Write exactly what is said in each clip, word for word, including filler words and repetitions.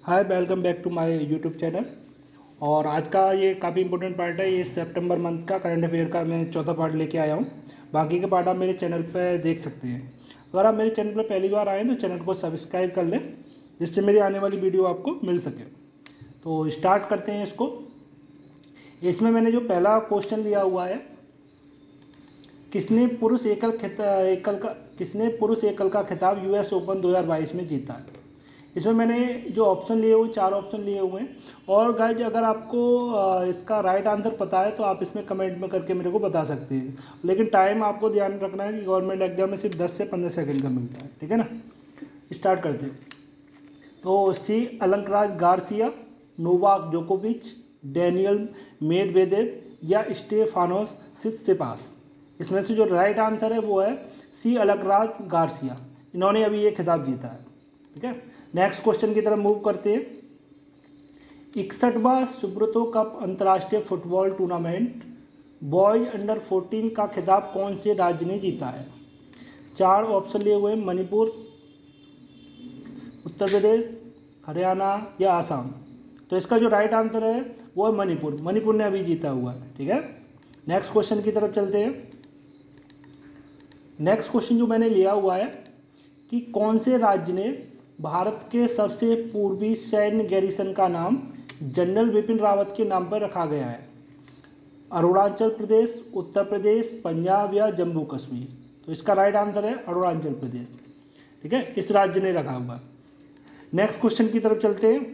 Hi, welcome back to my YouTube channel. और आज का ये काफ़ी इंपॉर्टेंट पार्ट है। ये सितंबर मंथ का करंट अफेयर का मैं चौथा पार्ट लेके आया हूँ। बाकी के पार्ट आप मेरे चैनल पर देख सकते हैं। अगर आप मेरे चैनल पर पहली बार आएँ तो चैनल को सब्सक्राइब कर लें, जिससे मेरी आने वाली वीडियो आपको मिल सके। तो स्टार्ट करते हैं इसको। इसमें मैंने जो पहला क्वेश्चन लिया हुआ है, किसने पुरुष एकल एकल का किसने पुरुष एकल का खिताब यूएस ओपन दो हज़ार बाईस में जीता है। इसमें मैंने जो ऑप्शन लिए हुए चार ऑप्शन लिए हुए हैं। और गाइज, अगर आपको इसका राइट आंसर पता है तो आप इसमें कमेंट में करके मेरे को बता सकते हैं। लेकिन टाइम आपको ध्यान रखना है कि गवर्नमेंट एग्जाम में सिर्फ दस से पंद्रह सेकंड का मिलता है, ठीक है ना। स्टार्ट करते हैं। तो सी अलंकराज गार्सिया, नोवाक जोकोविच, डैनियल मेदवेदेव या स्टेफानोस सित्सिपास। इसमें से जो राइट आंसर है वो है सी अलंकराज गार्सिया। इन्होंने अभी ये खिताब जीता है, ठीक है। नेक्स्ट क्वेश्चन की तरफ मूव करते हैं। इकसठवां सुब्रतो कप अंतर्राष्ट्रीय football tournament boys under fourteen का खिताब कौन से राज्य ने जीता है। चार ऑप्शन लिए हुए हैं, मणिपुर, उत्तर प्रदेश, हरियाणा या आसाम। तो इसका जो राइट आंसर है वो है मणिपुर। मणिपुर ने अभी जीता हुआ है, ठीक है। नेक्स्ट क्वेश्चन की तरफ चलते हैं। नेक्स्ट क्वेश्चन जो मैंने लिया हुआ है कि कौन से राज्य ने भारत के सबसे पूर्वी सैन्य गैरिसन का नाम जनरल बिपिन रावत के नाम पर रखा गया है। अरुणाचल प्रदेश, उत्तर प्रदेश, पंजाब या जम्मू कश्मीर। तो इसका राइट आंसर है अरुणाचल प्रदेश, ठीक है। इस राज्य ने रखा हुआ। नेक्स्ट क्वेश्चन की तरफ चलते हैं।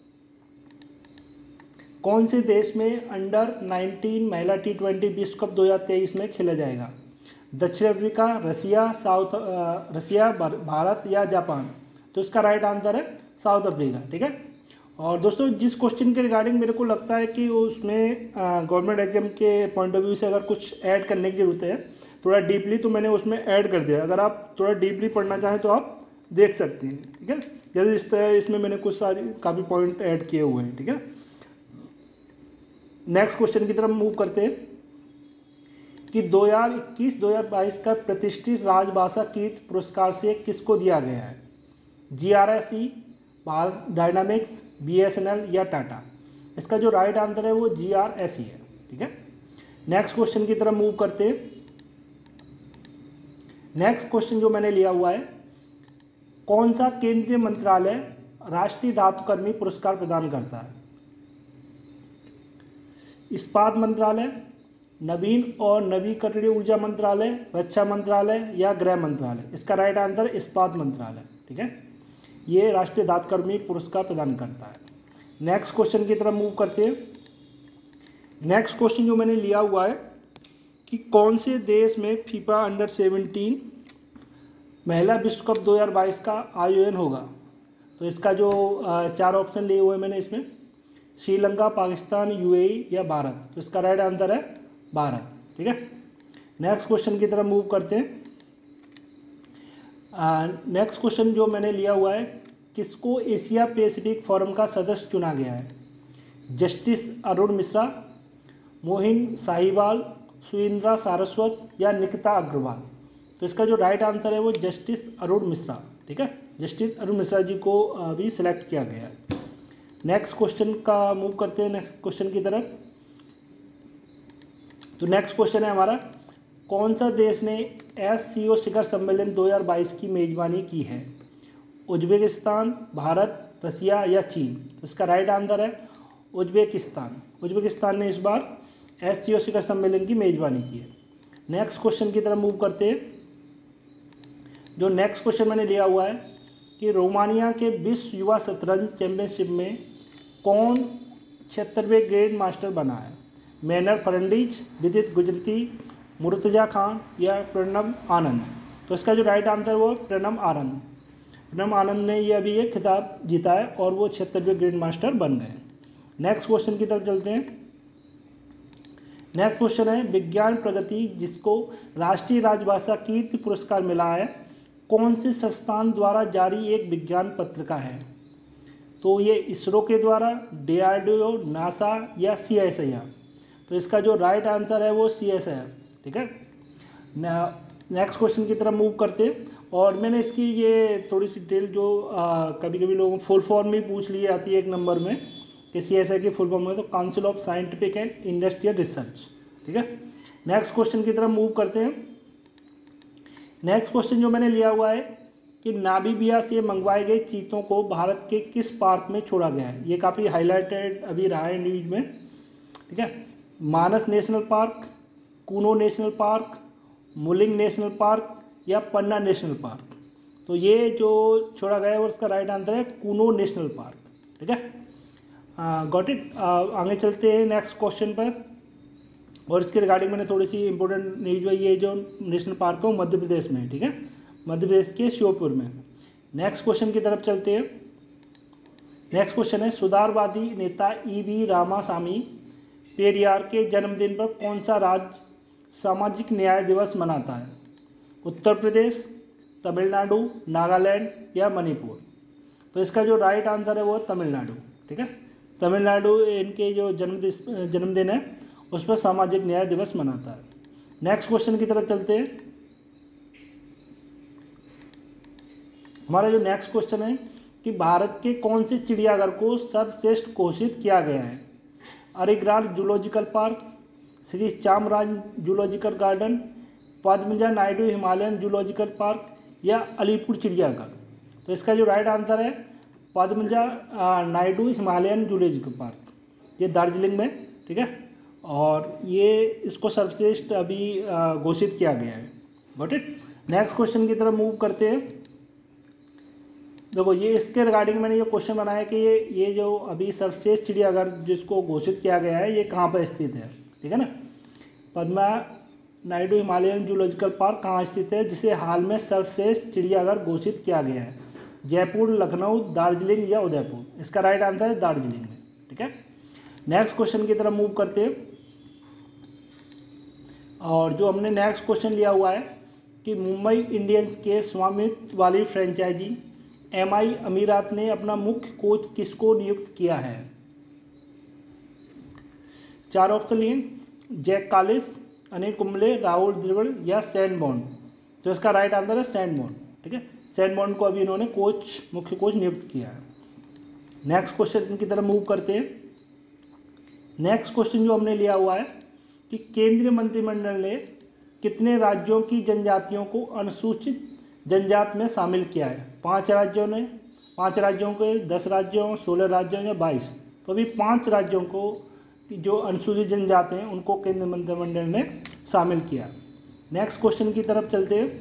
कौन से देश में अंडर नाइनटीन महिला टी ट्वेंटी विश्व कप दो हज़ार तेईस में खेला जाएगा। दक्षिण Africa, Russia, South Russia, Bharat या जापान। तो इसका राइट आंसर है साउथ अफ्रीका, ठीक है। और दोस्तों, जिस क्वेश्चन के रिगार्डिंग मेरे को लगता है कि उसमें गवर्नमेंट एग्जाम के पॉइंट ऑफ व्यू से अगर कुछ ऐड करने की ज़रूरत है थोड़ा डीपली, तो मैंने उसमें ऐड कर दिया। अगर आप थोड़ा डीपली पढ़ना चाहें तो आप देख सकते हैं, ठीक है। जैसे इस तरह इसमें मैंने कुछ सारी काफ़ी पॉइंट ऐड किए हुए हैं, ठीक है। नेक्स्ट क्वेश्चन की तरफ मूव करते हैं कि दो हज़ार इक्कीस दो हज़ार बाईस का प्रतिष्ठित राजभाषा कीर्ति पुरस्कार से किसको दिया गया है। G R S E, Bharat dynamics, B S N L या टाटा। इसका जो राइट आंसर है वो जी आर एस ई है, ठीक है। नेक्स्ट क्वेश्चन की तरफ मूव करते हैं। नेक्स्ट क्वेश्चन जो मैंने लिया हुआ है, कौन सा केंद्रीय मंत्रालय राष्ट्रीय धातुकर्मी पुरस्कार प्रदान करता है। इस्पात मंत्रालय, नवीन और नवीकरणीय ऊर्जा मंत्रालय, रक्षा मंत्रालय या गृह मंत्रालय। इसका राइट आंसर इस्पात मंत्रालय, ठीक है। ये राष्ट्रीय धातुकर्मी पुरस्कार प्रदान करता है। नेक्स्ट क्वेश्चन की तरफ मूव करते हैं। नेक्स्ट क्वेश्चन जो मैंने लिया हुआ है कि कौन से देश में फीफा अंडर सेवनटीन महिला विश्व कप दो हज़ार बाईस का आयोजन होगा। तो इसका जो चार ऑप्शन लिए हुए मैंने इसमें, श्रीलंका, पाकिस्तान, यूएई या भारत। तो इसका राइट आंसर है भारत, ठीक है। नेक्स्ट क्वेश्चन की तरफ मूव करते हैं। नेक्स्ट क्वेश्चन जो मैंने लिया हुआ है, किसको एशिया पैसिफिक फोरम का सदस्य चुना गया है। जस्टिस अरुण मिश्रा, मोहिन साहिवाल, सुरेंद्र सारस्वत या निकिता अग्रवाल। तो इसका जो राइट आंसर है वो जस्टिस अरुण मिश्रा, ठीक है। जस्टिस अरुण मिश्रा जी को अभी सिलेक्ट किया गया है। नेक्स्ट क्वेश्चन का मूव करते हैं नेक्स्ट क्वेश्चन की तरफ। तो नेक्स्ट क्वेश्चन है हमारा, कौन सा देश ने एस सी ओ शिखर सम्मेलन दो हज़ार बाईस की मेजबानी की है। उज्बेकिस्तान, भारत, रसिया या चीन। तो इसका राइट आंसर है उज्बेकिस्तान। उज्बेकिस्तान ने इस बार एस सी ओ शिखर सम्मेलन की मेजबानी की है। नेक्स्ट क्वेश्चन की तरफ मूव करते हैं। जो नेक्स्ट क्वेश्चन मैंने लिया हुआ है कि रोमानिया के विश्व युवा शतरंज चैंपियनशिप में कौन छिहत्तरवें ग्रैंड मास्टर बना है। मैनर फर्नांडीज, विदित गुजराती, मुर्तजा खान या प्रणब आनंद। तो इसका जो राइट आंसर वो प्रणब आनंद। प्रणब आनंद ने ये अभी ये खिताब जीता है और वो छिहत्तरवें ग्रैंड मास्टर बन गए। नेक्स्ट क्वेश्चन की तरफ चलते हैं। नेक्स्ट क्वेश्चन है, विज्ञान प्रगति जिसको राष्ट्रीय राजभाषा कीर्ति पुरस्कार मिला है कौन से संस्थान द्वारा जारी एक विज्ञान पत्रिका है। तो ये इसरो के द्वारा, D R D O, NASA या सी एस आई आर। तो इसका जो राइट आंसर है वो सी एस आई आर, ठीक है। नेक्स्ट क्वेश्चन की तरफ मूव करते हैं। और मैंने इसकी ये थोड़ी सी डिटेल जो आ, कभी कभी लोगों फुल फॉर्म में पूछ ली जाती है एक नंबर में कि सी एस आई की फुल फॉर्म में, तो council of scientific and industrial research. ठीक है, नेक्स्ट क्वेश्चन की तरफ मूव करते हैं। नेक्स्ट क्वेश्चन जो मैंने लिया हुआ है कि नामीबिया से मंगवाए गए चीतों को भारत के किस पार्क में छोड़ा गया है। ये काफ़ी हाईलाइटेड अभी रहा है न्यूज में। ठीक है, Manas national park, Kuno national park, Mouling national park या पन्ना नेशनल पार्क। तो ये जो छोड़ा गया है और उसका राइट आंसर है कूनो नेशनल पार्क। ठीक है, गॉट इट। आगे चलते हैं नेक्स्ट क्वेश्चन पर। और इसके रिगार्डिंग मैंने थोड़ी सी इंपॉर्टेंट न्यूज है, ये जो नेशनल पार्क है वो मध्य प्रदेश में है। ठीक है, मध्य प्रदेश के श्योपुर में। नेक्स्ट क्वेश्चन की तरफ चलते हैं। नेक्स्ट क्वेश्चन है सुधारवादी नेता ई वी रामासामी पेरियार के जन्मदिन पर कौन सा राज्य सामाजिक न्याय दिवस मनाता है। उत्तर प्रदेश, तमिलनाडु, नागालैंड या मणिपुर। तो इसका जो राइट आंसर है वो है तमिलनाडु। ठीक है, तमिलनाडु इनके जो जन्मदिन जन्मदिन है उस पर सामाजिक न्याय दिवस मनाता है। नेक्स्ट क्वेश्चन की तरफ चलते हैं। हमारा जो नेक्स्ट क्वेश्चन है कि भारत के कौन से चिड़ियाघर को सर्वश्रेष्ठ घोषित किया गया है। Aligarh zoological park, Shri Chamaraja zoological garden, Padmaja Naidu Himalayan zoological park या अलीपुर चिड़ियाघर। तो इसका जो राइट आंसर है Padmaja Naidu Himalayan zoological park, ये दार्जिलिंग में। ठीक है, और ये इसको सर्वश्रेष्ठ अभी घोषित किया गया है। Got it. नेक्स्ट क्वेश्चन की तरफ मूव करते हैं। देखो ये इसके रिगार्डिंग मैंने ये क्वेश्चन बनाया कि ये ये जो अभी सर्वश्रेष्ठ चिड़ियाघर जिसको घोषित किया गया है ये कहाँ पर स्थित है। ठीक है ना, Padma Naidu Himalayan zoological park कहाँ स्थित है, जिसे हाल में सर्वश्रेष्ठ चिड़ियाघर घोषित किया गया है। जयपुर, लखनऊ, दार्जिलिंग या उदयपुर। इसका राइट आंसर है दार्जिलिंग में। ठीक है, नेक्स्ट क्वेश्चन की तरफ मूव करते हैं। और जो हमने नेक्स्ट क्वेश्चन लिया हुआ है कि मुंबई इंडियंस के स्वामित्व वाली फ्रेंचाइजी एम आई अमीरात ने अपना मुख्य कोच किसको नियुक्त किया है। चार ऑप्शन लिए, जैक कालिस, अनिल कुंबले, राहुल द्रविड़ या सैन बॉन्ड। तो इसका राइट आंसर है सैन बॉन्ड। ठीक है, सैन बॉन्ड को अभी इन्होंने कोच मुख्य कोच नियुक्त किया है। नेक्स्ट क्वेश्चन की तरफ मूव करते हैं। नेक्स्ट क्वेश्चन जो हमने लिया हुआ है कि केंद्रीय मंत्रिमंडल ने कितने राज्यों की जनजातियों को अनुसूचित जनजाति में शामिल किया है। पांच राज्यों ने, पांच राज्यों के, दस राज्यों, सोलह राज्यों या बाईस। तो अभी पांच राज्यों को जो अनुसूचित जनजाति हैं उनको केंद्रीय मंत्रिमंडल ने शामिल किया। नेक्स्ट क्वेश्चन की तरफ चलते हैं।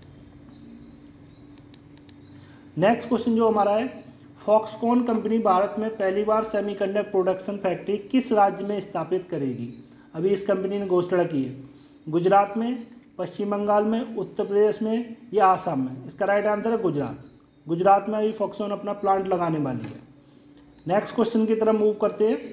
नेक्स्ट क्वेश्चन जो हमारा है, फॉक्सकॉन कंपनी भारत में पहली बार सेमीकंडक्टर प्रोडक्शन फैक्ट्री किस राज्य में स्थापित करेगी। अभी इस कंपनी ने घोषणा की है, गुजरात में, पश्चिम बंगाल में, उत्तर प्रदेश में या आसाम में। इसका राइट आंसर है गुजरात। गुजरात में अभी फॉक्सकॉन अपना प्लांट लगाने वाली है। नेक्स्ट क्वेश्चन की तरफ मूव करते हैं।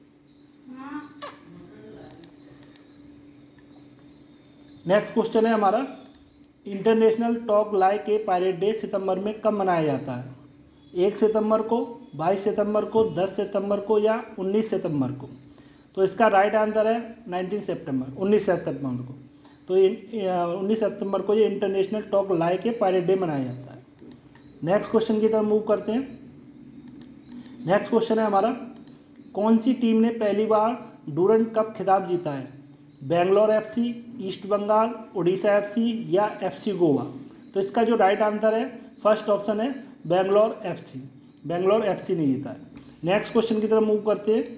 नेक्स्ट क्वेश्चन है हमारा, international talk like a pirate day सितंबर में कब मनाया जाता है। एक सितंबर को, बाईस सितंबर को, दस सितंबर को या उन्नीस सितंबर को। तो इसका राइट आंसर है नाइनटीन सितंबर, उन्नीस सितंबर को। तो उन्नीस सितंबर को ये international talk like a pirate day मनाया जाता है। नेक्स्ट क्वेश्चन की तरफ मूव करते हैं। नेक्स्ट क्वेश्चन है हमारा, कौन सी टीम ने पहली बार डूरंड कप खिताब जीता है। Bangalore FC, East Bengal, Odisha FC या एफसी गोवा। तो इसका जो राइट आंसर है फर्स्ट ऑप्शन है बेंगलोर एफसी। बेंगलोर एफसी ने जीता है। नेक्स्ट क्वेश्चन की तरफ मूव करते हैं।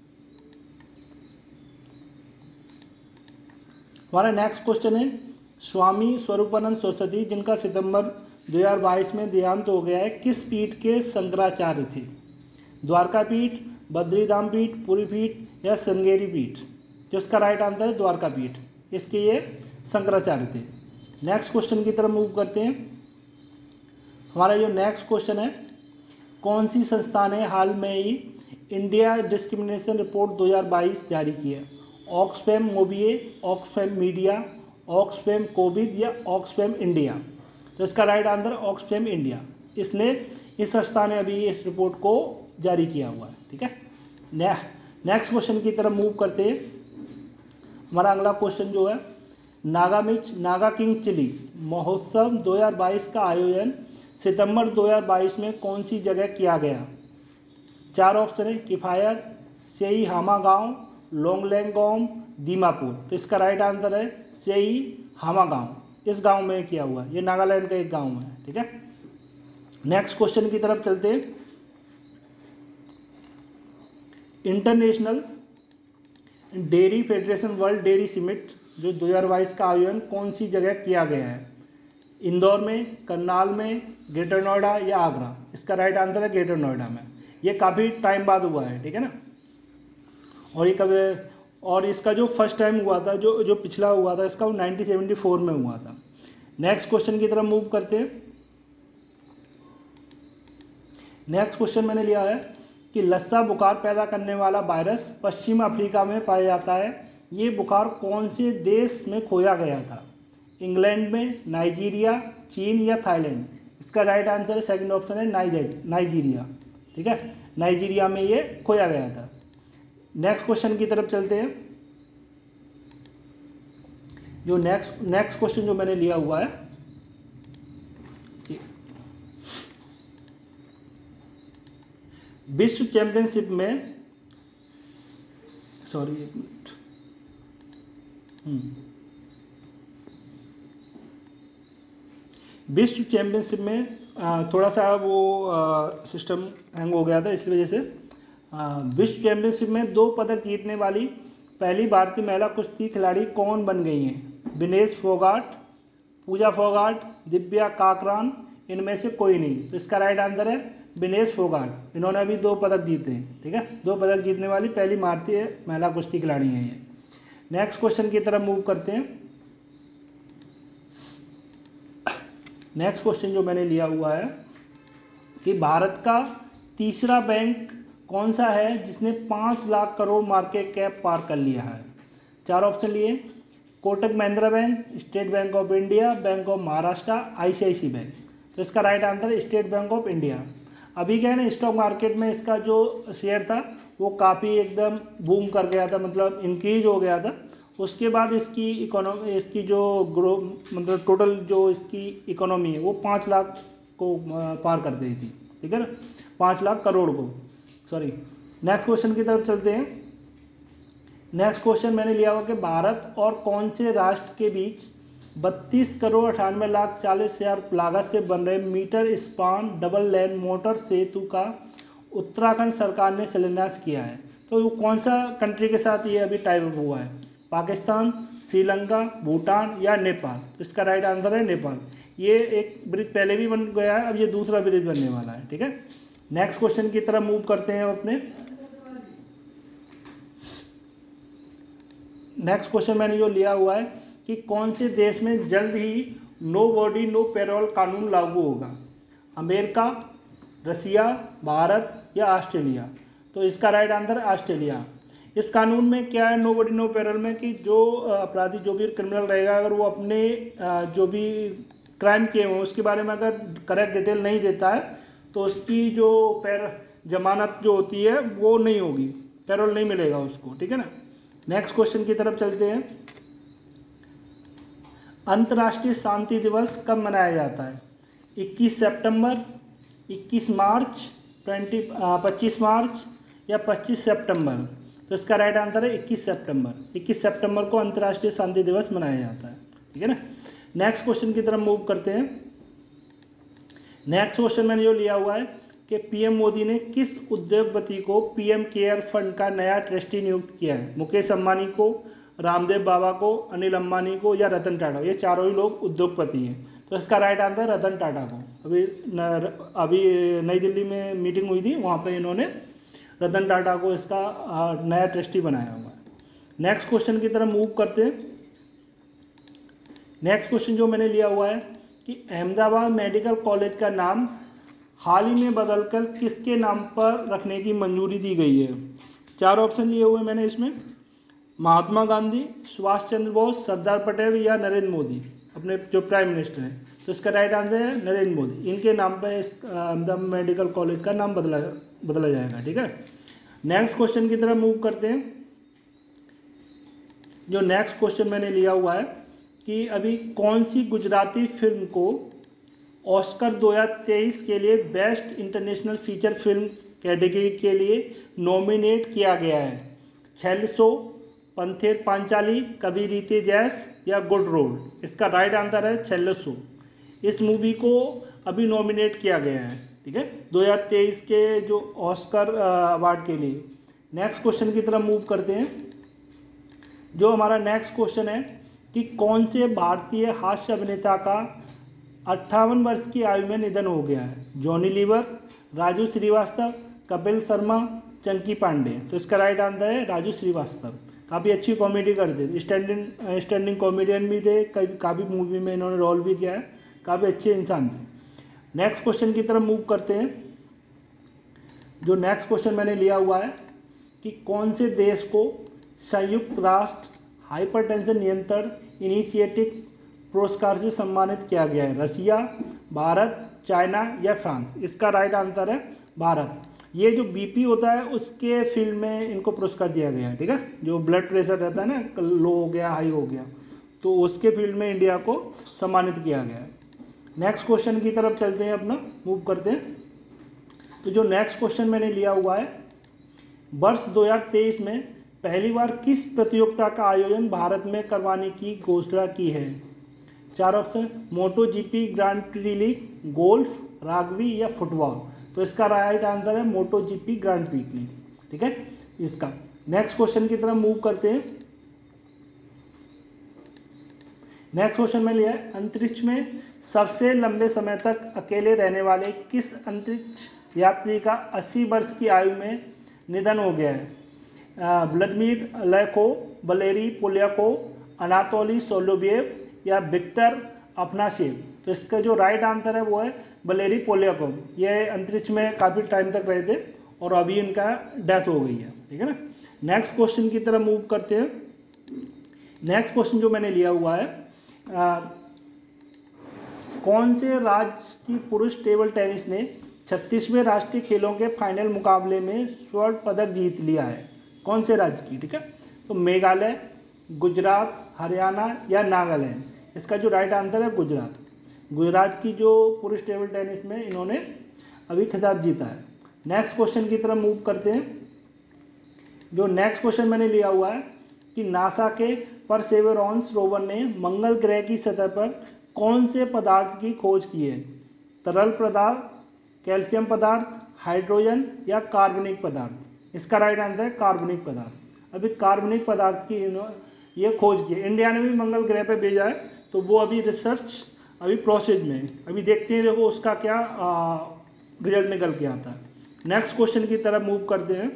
हमारा नेक्स्ट क्वेश्चन है, स्वामी स्वरूपानंद सरस्वती जिनका सितंबर दो हज़ार बाईस में देहांत हो गया है, किस पीठ के शंकराचार्य थे। द्वारका पीठ, बद्रीधाम पीठ, पुरी पीठ या श्रृंगेरी पीठ। जो इसका राइट आंसर है द्वारका पीठ, इसके ये शंकराचार्य थे। नेक्स्ट क्वेश्चन की तरफ मूव करते हैं। हमारा जो नेक्स्ट क्वेश्चन है, कौन सी संस्था ने हाल में ही इंडिया डिस्क्रिमिनेशन रिपोर्ट दो हज़ार बाईस जारी की है। ऑक्सफैम मोबिए, ऑक्सफैम मीडिया, ऑक्सफैम कोविड या ऑक्सफैम इंडिया। तो इसका राइट आंसर ऑक्सफैम इंडिया। इसने इस संस्था ने अभी इस रिपोर्ट को जारी किया हुआ है। ठीक है, नेक्स्ट क्वेश्चन की तरफ मूव करते हैं। हमारा अगला क्वेश्चन जो है, नागा मिर्च नागा किंग चिली महोत्सव दो हज़ार बाईस का आयोजन सितंबर दो हज़ार बाईस में कौन सी जगह किया गया? चार ऑप्शन है, किफायर, सेई हामा गांव, लोंगलेंगोम, दीमापुर। तो इसका राइट आंसर है सेई हामा गांव। इस गांव में किया हुआ है, ये नागालैंड का एक गांव है। ठीक है, नेक्स्ट क्वेश्चन की तरफ चलते हैं। International dairy federation world dairy summit जो दो हज़ार बाईस का आयोजन कौन सी जगह किया गया है? इंदौर में, करनाल में, ग्रेटर नोएडा या आगरा? इसका राइट आंसर है ग्रेटर नोएडा में। ये काफ़ी टाइम बाद हुआ है, ठीक है ना। और ये कब और इसका जो फर्स्ट टाइम हुआ था, जो जो पिछला हुआ था इसका, वो नाइनटीन सेवेंटी फोर में हुआ था। नेक्स्ट क्वेश्चन की तरफ मूव करते हैं। नेक्स्ट क्वेश्चन मैंने लिया है कि लस्सा बुखार पैदा करने वाला वायरस पश्चिम अफ्रीका में पाया जाता है। ये बुखार कौन से देश में खोया गया था? इंग्लैंड में, नाइजीरिया, चीन या थाईलैंड? इसका राइट आंसर है सेकंड ऑप्शन है नाइजीरिया। ठीक है, नाइजीरिया में ये खोया गया था। नेक्स्ट क्वेश्चन की तरफ चलते हैं। जो नेक्स्ट नेक्स्ट क्वेश्चन जो मैंने लिया हुआ है, विश्व चैंपियनशिप में, सॉरी एक मिनट, विश्व चैंपियनशिप में थोड़ा सा वो सिस्टम हैंग हो गया था, इस वजह से विश्व चैंपियनशिप में दो पदक जीतने वाली पहली भारतीय महिला कुश्ती खिलाड़ी कौन बन गई हैं? विनेश फोगाट, पूजा फोगाट, दिव्या काकरान, इनमें से कोई नहीं। तो इसका राइट आंसर है विनेश फोगाट। इन्होंने अभी दो पदक जीते हैं। ठीक है, दो पदक जीतने वाली पहली भारतीय महिला कुश्ती खिलाड़ी हैं ये। नेक्स्ट क्वेश्चन की तरफ मूव करते हैं। नेक्स्ट क्वेश्चन जो मैंने लिया हुआ है कि भारत का तीसरा बैंक कौन सा है जिसने पाँच लाख करोड़ मार्केट कैप पार कर लिया है? चार ऑप्शन लिए, Kotak Mahindra bank, state bank of India, bank of Maharashtra, ICICI bank. तो इसका राइट आंसर है स्टेट बैंक ऑफ इंडिया। अभी क्या है ना, स्टॉक मार्केट में इसका जो शेयर था वो काफ़ी एकदम बूम कर गया था, मतलब इंक्रीज हो गया था। उसके बाद इसकी इकोनॉमी, इसकी जो ग्रो मतलब टोटल जो इसकी इकोनॉमी है वो पाँच लाख को पार कर गई थी। ठीक है ना, पाँच लाख करोड़ को, सॉरी। नेक्स्ट क्वेश्चन की तरफ चलते हैं। नेक्स्ट क्वेश्चन मैंने लिया हुआ कि भारत और कौन से राष्ट्र के बीच बत्तीस करोड़ अठानवे लाख चालीस हजार लागत से बन रहे metre span double lane motor सेतु का उत्तराखंड सरकार ने शिलान्यास किया है? तो वो कौन सा कंट्री के साथ ये अभी टाइप अप हुआ है? पाकिस्तान, श्रीलंका, भूटान या नेपाल? तो इसका राइट आंसर है नेपाल। ये एक ब्रिज पहले भी बन गया है, अब ये दूसरा ब्रिज बनने वाला है। ठीक है, नेक्स्ट क्वेश्चन की तरफ मूव करते हैं अपने। नेक्स्ट क्वेश्चन मैंने जो लिया हुआ है कि कौन से देश में जल्द ही नो बॉडी नो पेरोल कानून लागू होगा? अमेरिका, रसिया, भारत या ऑस्ट्रेलिया? तो इसका राइट आंसर है ऑस्ट्रेलिया। इस कानून में क्या है नो बॉडी नो पेरोल में कि जो अपराधी, जो भी क्रिमिनल रहेगा, अगर वो अपने जो भी क्राइम किए हों उसके बारे में अगर करेक्ट डिटेल नहीं देता है तो उसकी जो पैर जमानत जो होती है वो नहीं होगी, पेरोल नहीं मिलेगा उसको। ठीक है ना, नेक्स्ट क्वेश्चन की तरफ चलते हैं। अंतर्राष्ट्रीय शांति दिवस कब मनाया जाता है? इक्कीस सितंबर, इक्कीस मार्च, ट्वेंटी पच्चीस मार्च या पच्चीस सितंबर? तो इसका राइट आंसर है इक्कीस सितंबर। इक्कीस सितंबर को अंतर्राष्ट्रीय शांति दिवस मनाया जाता है। ठीक है ना, नेक्स्ट क्वेश्चन की तरफ मूव करते हैं। नेक्स्ट क्वेश्चन मैंने जो लिया हुआ है कि पीएम मोदी ने किस उद्योगपति को पीएम केयर फंड का नया ट्रस्टी नियुक्त किया है? मुकेश अंबानी को, रामदेव बाबा को, अनिल अंबानी को या रतन टाटा? ये चारों ही लोग उद्योगपति हैं। तो इसका राइट आंसर रतन टाटा को। अभी न, अभी नई दिल्ली में मीटिंग हुई थी, वहाँ पे इन्होंने रतन टाटा को इसका नया ट्रस्टी बनाया हुआ है। नेक्स्ट क्वेश्चन की तरफ मूव करते हैं। नेक्स्ट क्वेश्चन जो मैंने लिया हुआ है कि अहमदाबाद मेडिकल कॉलेज का नाम हाल ही में बदलकर किसके नाम पर रखने की मंजूरी दी गई है? चार ऑप्शन लिए हुए मैंने इसमें, महात्मा गांधी, सुभाष चंद्र बोस, सरदार पटेल या नरेंद्र मोदी, अपने जो प्राइम मिनिस्टर हैं। तो इसका राइट आंसर है नरेंद्र मोदी। इनके नाम पर इस अहमदाबाद मेडिकल कॉलेज का नाम बदला बदला जाएगा। ठीक है, नेक्स्ट क्वेश्चन की तरफ मूव करते हैं। जो नेक्स्ट क्वेश्चन मैंने लिया हुआ है कि अभी कौन सी गुजराती फिल्म को ऑस्कर दो हज़ार तेईस के लिए best international feature film category के लिए नॉमिनेट किया गया है? छेल्सो, पंथेर पांचाली, कभी रीते जैस या गुड रोड? इसका राइट आंसर है छेल्सो। इस मूवी को अभी नॉमिनेट किया गया है, ठीक है, दो हज़ार तेईस के जो ऑस्कर अवार्ड के लिए। नेक्स्ट क्वेश्चन की तरफ मूव करते हैं। जो हमारा नेक्स्ट क्वेश्चन है कि कौन से भारतीय हास्य अभिनेता का अट्ठावन वर्ष की आयु में निधन हो गया है? जॉनी लीवर, राजू श्रीवास्तव, कपिल शर्मा, चंकी पांडे? तो इसका राइट आंसर है राजू श्रीवास्तव। काफ़ी अच्छी कॉमेडी करते थे, स्टैंडिंग स्टैंडिंग कॉमेडियन भी थे, कई काफ़ी मूवी में इन्होंने रोल भी किया है, काफ़ी अच्छे इंसान थे। नेक्स्ट क्वेश्चन की तरफ मूव करते हैं। जो नेक्स्ट क्वेश्चन मैंने लिया हुआ है कि कौन से देश को संयुक्त राष्ट्र हाइपरटेंशन नियंत्रण इनिशिएटिव पुरस्कार से सम्मानित किया गया है? रसिया, भारत, चाइना या फ्रांस? इसका राइट आंसर है भारत। ये जो बीपी होता है उसके फील्ड में इनको पुरस्कार दिया गया है, ठीक है, जो ब्लड प्रेशर रहता है ना, लो हो गया, हाई हो गया, तो उसके फील्ड में इंडिया को सम्मानित किया गया है। नेक्स्ट क्वेश्चन की तरफ चलते हैं, अपना मूव करते हैं। तो जो नेक्स्ट क्वेश्चन मैंने लिया हुआ है, वर्ष दो हज़ार तेईस में पहली बार किस प्रतियोगिता का आयोजन भारत में करवाने की घोषणा की है? चार option, Moto GP, grand prix league, golf, rugby या फुटबॉल? तो इसका राइट आंसर है Moto GP grand prix league, ठीक है, इसका। नेक्स्ट क्वेश्चन की तरफ मूव करते हैं। नेक्स्ट क्वेश्चन में लिया है, अंतरिक्ष में सबसे लंबे समय तक अकेले रहने वाले किस अंतरिक्ष यात्री का अस्सी वर्ष की आयु में निधन हो गया है? व्लादिमीर लेको, वलेरी पोलियाको, अनातोली सोलोवेव या विक्टर अफनासेव? तो इसका जो राइट आंसर है वो है वलेरी पोलियाको। ये अंतरिक्ष में काफ़ी टाइम तक रहे थे और अभी इनका डेथ हो गई है, ठीक है ना। नेक्स्ट क्वेश्चन की तरफ मूव करते हैं। नेक्स्ट क्वेश्चन जो मैंने लिया हुआ है, आ, कौन से राज्य की पुरुष टेबल टेनिस ने छत्तीसवें राष्ट्रीय खेलों के फाइनल मुकाबले में स्वर्ण पदक जीत लिया है? कौन से राज्य की, ठीक है, तो मेघालय, गुजरात, हरियाणा या नागालैंड? इसका जो राइट आंसर है गुजरात। गुजरात की जो पुरुष टेबल टेनिस में इन्होंने अभी खिताब जीता है। नेक्स्ट क्वेश्चन की तरफ मूव करते हैं। जो नेक्स्ट क्वेश्चन मैंने लिया हुआ है कि नासा के परसेवरेंस रोवर ने मंगल ग्रह की सतह पर कौन से पदार्थ की खोज की है? तरल पदार्थ, कैल्शियम पदार्थ, हाइड्रोजन या कार्बनिक पदार्थ? इसका राइट आंसर है कार्बनिक पदार्थ। अभी कार्बनिक पदार्थ की ये खोज की है। इंडिया ने भी मंगल ग्रह पे भेजा है, तो वो अभी रिसर्च अभी प्रोसेस में है। अभी देखते हैं देखो उसका क्या रिजल्ट निकल के आता है। नेक्स्ट क्वेश्चन की तरफ मूव करते हैं।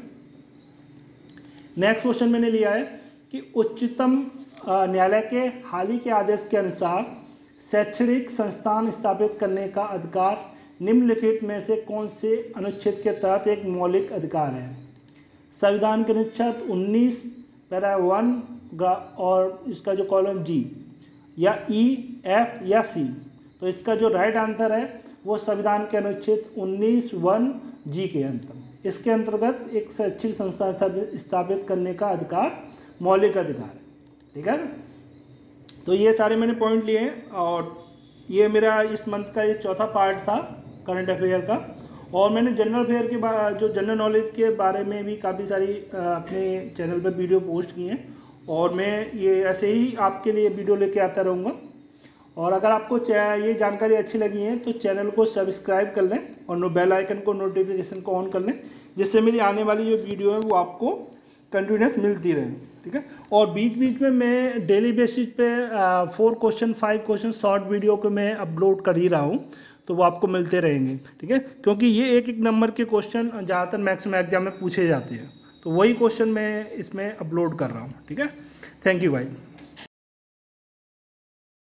नेक्स्ट क्वेश्चन मैंने लिया है कि उच्चतम न्यायालय के हाल ही के आदेश के अनुसार शैक्षणिक संस्थान स्थापित करने का अधिकार निम्नलिखित में से कौन से अनुच्छेद के तहत एक मौलिक अधिकार है? संविधान के अनुच्छेद उन्नीस पैरा वन और इसका जो कॉलम जी, या ई, एफ या सी? तो इसका जो राइट आंसर है वो संविधान के अनुच्छेद उन्नीस वन जी के अंतर्गत, इसके अंतर्गत एक शैक्षिक संस्था स्थापित करने का अधिकार मौलिक अधिकार है, ठीक है। तो ये सारे मैंने पॉइंट लिए हैं और ये मेरा इस मंथ का ये चौथा पार्ट था करंट अफेयर का। और मैंने जनरल अफेयर के बारे जो जनरल नॉलेज के बारे में भी काफ़ी सारी अपने चैनल पर वीडियो पोस्ट की हैं और मैं ये ऐसे ही आपके लिए वीडियो लेके आता रहूँगा। और अगर आपको ये जानकारी अच्छी लगी है तो चैनल को सब्सक्राइब कर लें और बेल आइकन को नोटिफिकेशन को ऑन कर लें, जिससे मेरी आने वाली जो वीडियो है वो आपको कंटिन्यूस मिलती रहे, ठीक है। और बीच बीच में मैं डेली बेसिस पे four question five question short video को मैं अपलोड कर ही रहा हूँ, तो वो आपको मिलते रहेंगे, ठीक है। क्योंकि ये एक एक नंबर के क्वेश्चन ज़्यादातर मैक्सिमम एग्जाम में पूछे जाते हैं, तो वही क्वेश्चन मैं इसमें अपलोड कर रहा हूँ, ठीक है। थैंक यू भाई।